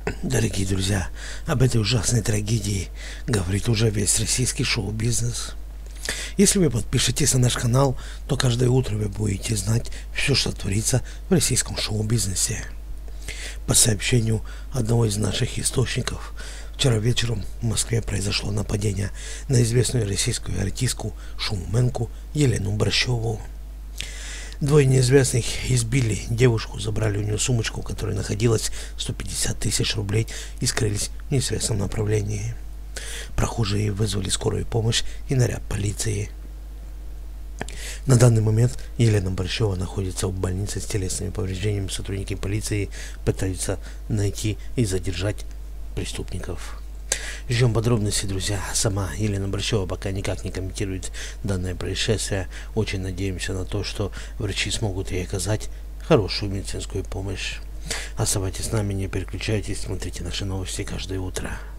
Дорогие друзья, об этой ужасной трагедии говорит уже весь российский шоу-бизнес. Если вы подпишетесь на наш канал, то каждое утро вы будете знать все, что творится в российском шоу-бизнесе. По сообщению одного из наших источников, вчера вечером в Москве произошло нападение на известную российскую артистку, шоуменку Елену Борщеву. Двое неизвестных избили девушку, забрали у нее сумочку, в которой находилось 150 тысяч рублей, и скрылись в неизвестном направлении. Прохожие вызвали скорую помощь и наряд полиции. На данный момент Елена Борщева находится в больнице с телесными повреждениями. Сотрудники полиции пытаются найти и задержать преступников. Ждем подробностей, друзья. Сама Елена Борщева пока никак не комментирует данное происшествие. Очень надеемся на то, что врачи смогут ей оказать хорошую медицинскую помощь. Оставайтесь с нами, не переключайтесь, смотрите наши новости каждое утро.